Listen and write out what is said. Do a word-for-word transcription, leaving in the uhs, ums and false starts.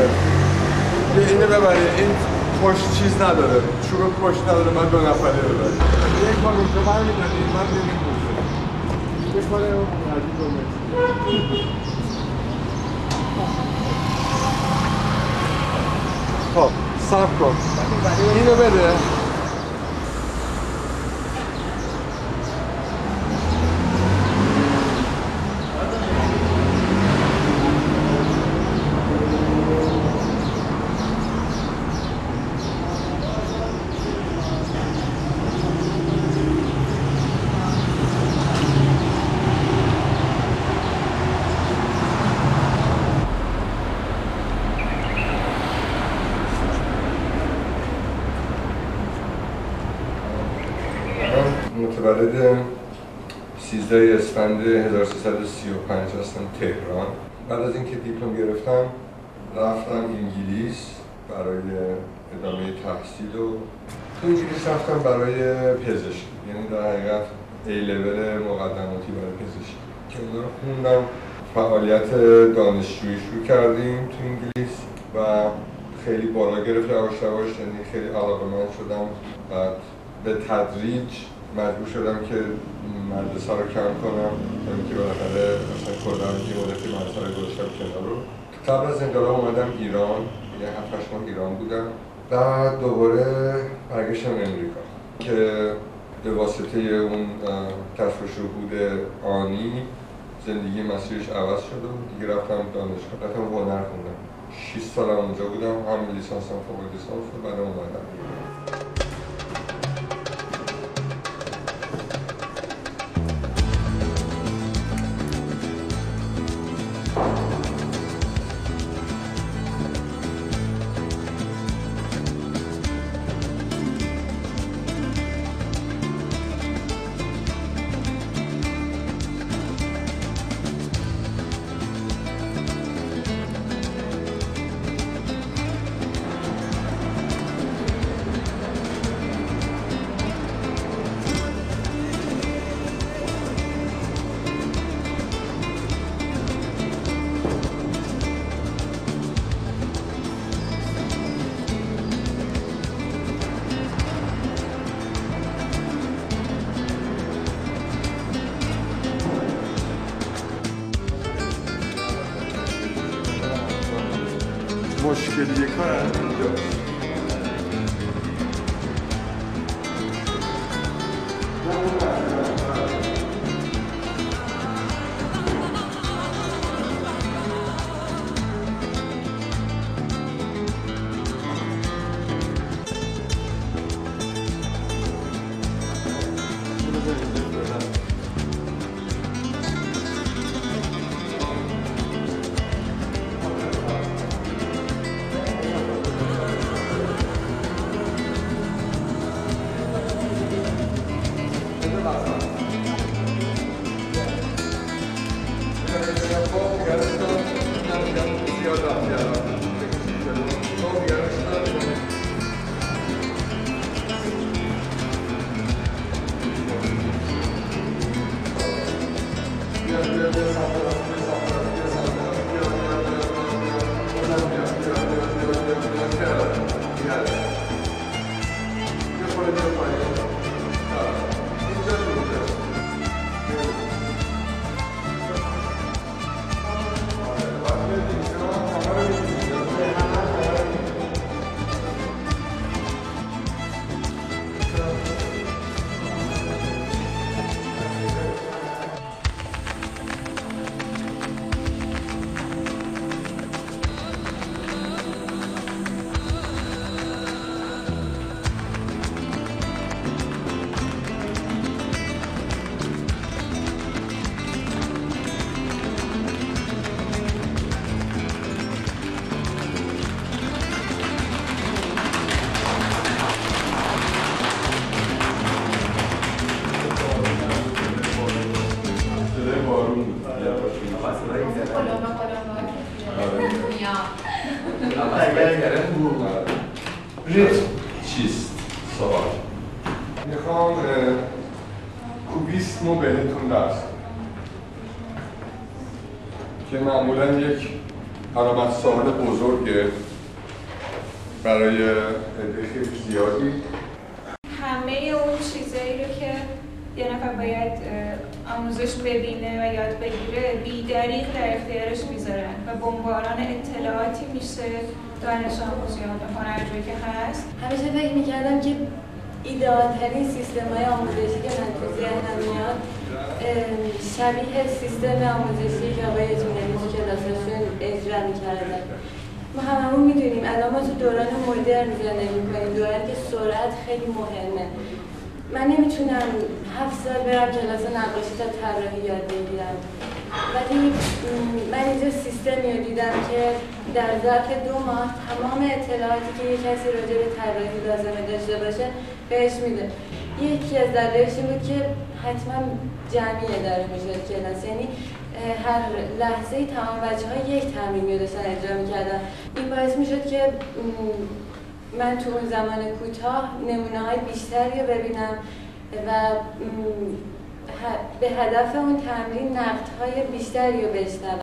اینو ببرید، این پشت چیز نداره، چوب پشت نداره، من دو نفره ببرید. یک بار رو شما میدونید، من بیرون پوشه. یک بار رو نزدیک رو میدونید. خب، صبر کن. اینو بده. متولد سیزده اسفند هزار و سیصد و سی و پنج هستم تهران. بعد از اینکه دیپلم گرفتم رفتم انگلیس برای ادامه تحصیل و تو انگلیس رفتم برای پزشکی، یعنی در حقیقت ای لول مقدماتی برای پزشکی که اونا رو خوندم. فعالیت دانشجویی شروع کردیم تو انگلیس و خیلی بالا گرفت یواش یواش، یعنی خیلی علاقه‌مند شدم. بعد به تدریج مجبور شدم که مدرسه رو کم کنم تا اینکه بالاخره مثلا کلا یه مدتی مدرسه رو گذاشتم کنار رو. قبل از انقلاب اومدم ایران، یه هفت هشت ماه ایران بودم. بعد دوباره برگشتم امریکا که به واسطه اون کشف و شهود آنی زندگی مسیرش عوض شد و دیگه رفتم دانشگاه، رفتم هنر خوندم. شش سالم اونجا بودم، هم لیسانسم فوق لیسانس و بعد اومدم. مشکلی کار اینجاست. ریتم چیست؟ سوال میخوام کوبیسم رو بهتون درس کنم که معمولا یک علامت سوال بزرگه برای عده خیلی زیادی. همه اون چیزایی رو که یه نفر باید آموزش ببینه و یاد بگیره بی‌دریغ در اختیارش میذارن و بمباران اطلاعاتی میشه دانش آموزیان و هنرجویی که هست. همیشه فکر میکردم که ایدئال‌ترین سیستم‌های آموزشی که من تو ذهنم میاد شبیه سیستم آموزشی که آقای اجمالی تو کلاسشون اجرا میکردن. ما هممون میدونیم الان ما تو دوران مدرن زندگی میکنیم، دورانی که سرعت خیلی مهمه. من نمیتونم هفت سال برم کلاس نقاشی تا طراحی یاد بگیرم، ولی من اینجا سیستمی رو دیدم که در ظرف دو ماه تمام اطلاعاتی که یک کسی راجع به طراحی لازمه داشته باشه بهش میده. یکی از دلایلش این بود که حتما جمعی اداره میشد کلاس، یعنی هر لحظه تمام بچه‌ها یک تمرین رو داشتن اجرا میکردن. این باعث میشد که من تو اون زمان کوتاه نمونه‌های بیشتری رو ببینم و به هدف اون تمرین نقدهای بیشتری رو بشنوم.